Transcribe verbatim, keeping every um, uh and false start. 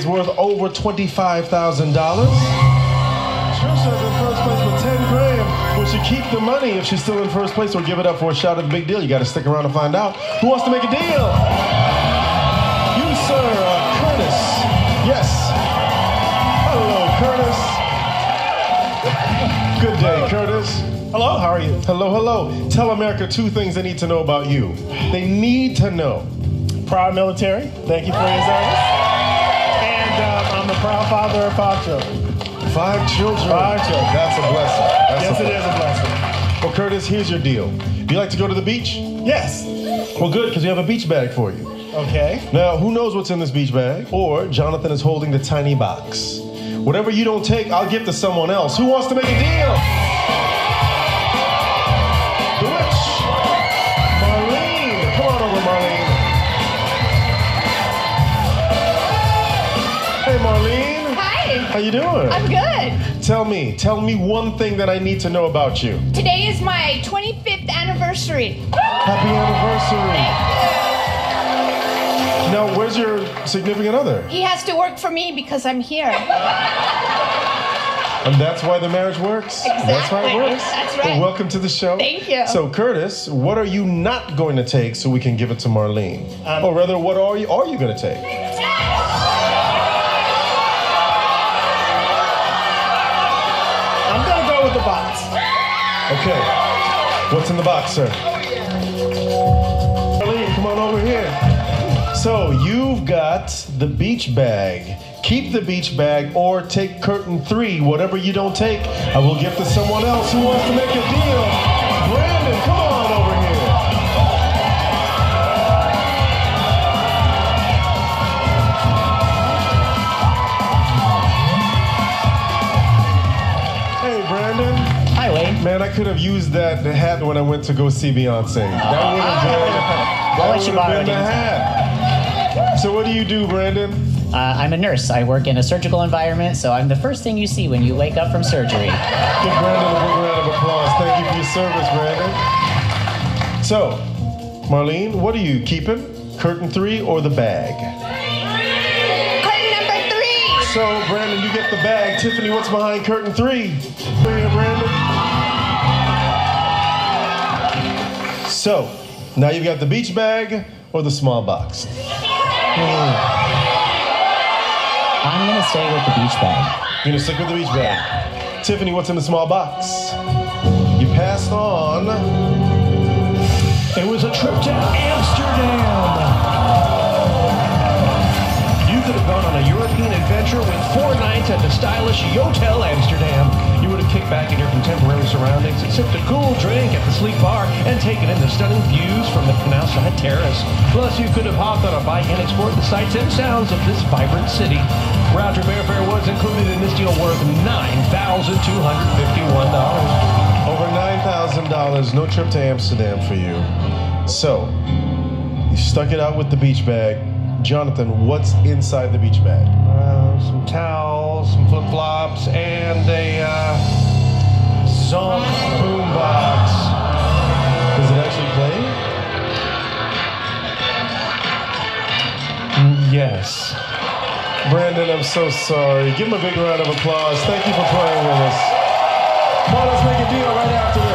is worth over twenty-five thousand dollars. Trisha's in first place with ten grand. Will she keep the money if she's still in first place or give it up for a shot at the big deal? You got to stick around to find out. Who wants to make a deal? You, sir, uh, Curtis. Yes. Hello, Curtis. Good day, Curtis. Hello, how are you? Hello, hello. Tell America two things they need to know about you. They need to know. Proud military. Thank you for your service. And um, I'm the proud father of five children. Five children. Five children. That's a blessing. That's yes, a it is a blessing. Well, Curtis, here's your deal. Do you like to go to the beach? Yes. Well, good, because we have a beach bag for you. Okay. Now, who knows what's in this beach bag? Or Jonathan is holding the tiny box. Whatever you don't take, I'll give to someone else. Who wants to make a deal? The witch. Marlene. Come on over, Marlene. Hey, Marlene. Hi. How you doing? I'm good. Tell me, tell me one thing that I need to know about you. Today is my twenty-fifth anniversary. Happy anniversary. Thank Now, where's your significant other? you. He has to work for me because I'm here. And that's why the marriage works? That's why it Exactly. works? That's right. Well, welcome to the show. Thank you. So, Curtis, what are you not going to take so we can give it to Marlene? Um, or rather, what are you are you going to take? I'm going to go with the box. Okay. What's in the box, sir? Marlene, come on over here. So, you've got the beach bag. Keep the beach bag or take curtain three. Whatever you don't take, I will give to someone else who wants to make a deal. Brandon, come on over here. Hey, Brandon. Hi, Wayne. Man, I could have used that hat when I went to go see Beyonce. That would have been, I'll that let you would have borrow been it the hat. So what do you do, Brandon? Uh, I'm a nurse. I work in a surgical environment, so I'm the first thing you see when you wake up from surgery. Give Brandon a big round of applause. Thank you for your service, Brandon. So, Marlene, what are you keeping? Curtain three or the bag? Curtain number three. So, Brandon, you get the bag. Tiffany, what's behind curtain three? Over here, Brandon. So, now you've got the beach bag or the small box? I'm gonna stay with the beach bag. You're gonna stick with the beach bag. Tiffany, what's in the small box? You passed on. It was a trip to Amsterdam. You could have gone on a European adventure with four nights at the stylish Yotel Amsterdam. You would have kicked back in your contemporary surroundings, sipped a cool drink at the sleek bar, and taken in the stunning views from the canal side terrace. Plus, you could have hopped on a bike and explored the sights and sounds of this vibrant city. Round-trip airfare was included in this deal worth nine thousand two hundred fifty-one dollars. Over nine thousand dollars, no trip to Amsterdam for you. So, you stuck it out with the beach bag. Jonathan, what's inside the beach bag? Uh, some towels, some flip-flops, and a uh, Zonk boombox. Does it actually play? Yes. Brandon, I'm so sorry. Give him a big round of applause. Thank you for playing with us. Come on, let's make a deal right after this.